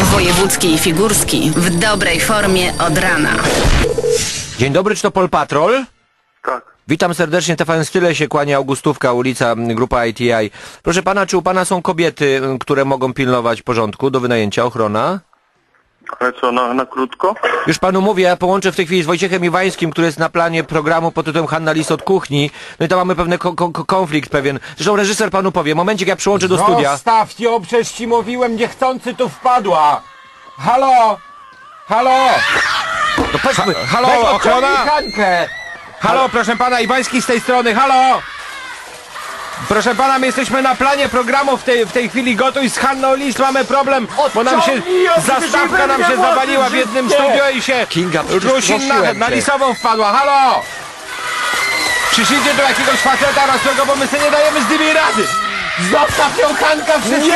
Wojewódzki i Figurski w dobrej formie od rana. Dzień dobry, czy to Pol Patrol? Tak. Witam serdecznie, TVN Style się kłania, Augustówka, ulica, grupa ITI. Proszę pana, czy u pana są kobiety, które mogą pilnować porządku do wynajęcia, ochrona? Ale co, na krótko? Już panu mówię, ja połączę w tej chwili z Wojciechem Iwańskim, który jest na planie programu pod tytułem Hanna Lis od kuchni. No i tam mamy pewien konflikt pewien. Zresztą reżyser panu powie, momencik, ja przyłączę do studia. Zostaw ją, przecież ci mówiłem, niechcący tu wpadła. Halo? Halo? No chodźmy, Halo, ochrona? Hankę. Halo, proszę pana, Iwański z tej strony, halo? Proszę pana, my jesteśmy na planie programu w tej chwili gotuj z Hanną Lis, mamy problem, bo nam się zastawka nam się zawaliła w jednym studio i się Kinga, przecież Rusin prosiłem na cię. Lisową wpadła, halo? Przyszliście do jakiegoś faceta rosłego, bo my sobie nie dajemy z nimi rady. Zostaw ją, Hanka, w trzeciej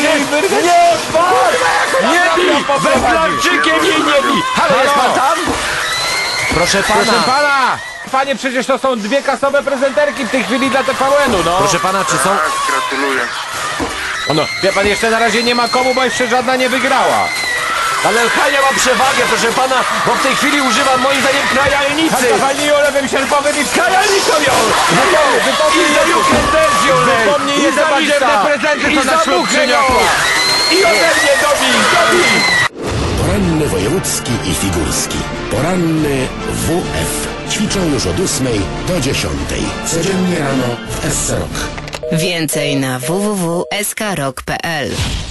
Nie bij! Węglarczykiem jej nie bij! Halo, jest pan tam? Proszę pana. Proszę pana! Panie, przecież to są dwie kasowe prezenterki w tej chwili dla TVN-u, no. Proszę pana, czy są... Tak, gratuluję. No, wie pan, jeszcze na razie nie ma komu, bo jeszcze żadna nie wygrała. Ale Hania ma przewagę, proszę pana, bo w tej chwili używam moim zdaniem krajalnicy. Hanka pani ją lewym sierpowym i krajalnicą ją! Wypomnij za jukendencją lej! Wypomnij I jej te za badziewne lista! prezenty, I co za na ślub buchę przyniosła! I ode mnie dobij! Poranny wojewódzki i figurski. Poranny WF. Ćwiczą już od 8 do 10. Codziennie rano w SC Rock. Więcej na www.skrok.pl.